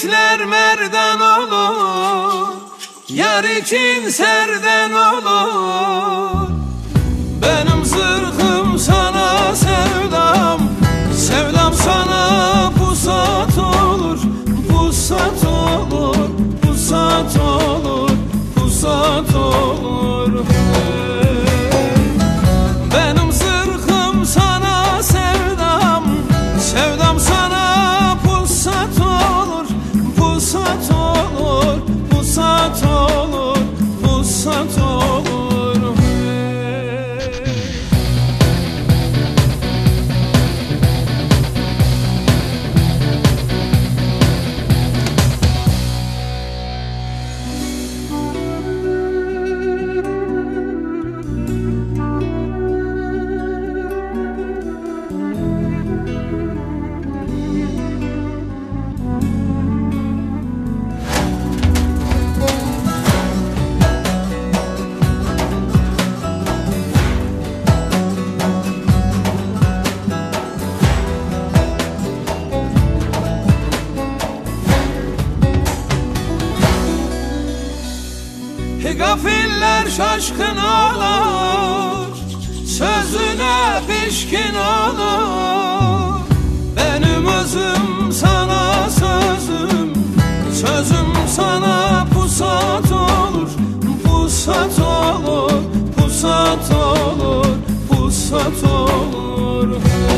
Yiğitler merdan olur, yar için serden olur. Benim zırhım sana sevdam, sevdam sana pusat olur. Pusat olur, pusat olur, pusat olur. Benim zırhım sana sevdam, sevdam sana pusat olur. Pusat olur, pusat olur, pusat olur. Gafiller şaşkın olur, sözüne pişkin olur. Benim özüm sana sözüm, sözüm sana pusat olur. Pusat olur, pusat olur, pusat olur.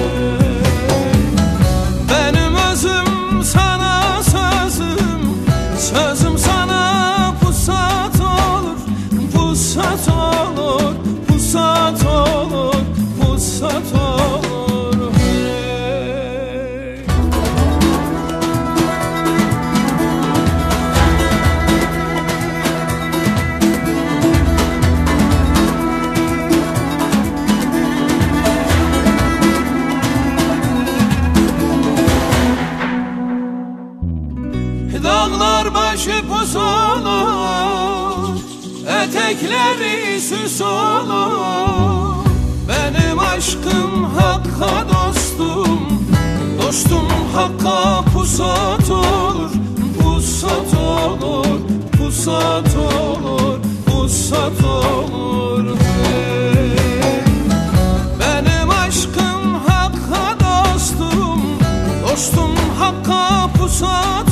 Benim özüm sana sözüm, sözüm sana pusat olur. Pusat olur, pusat olur, pusat olur. Dağlar başı pus olur, etekleri süs olur. Benim aşkım hakka dostum, dostum hakka pusat olur. Pusat olur, pusat olur, pusat olur. Benim aşkım hakka dostum, dostum hakka pusat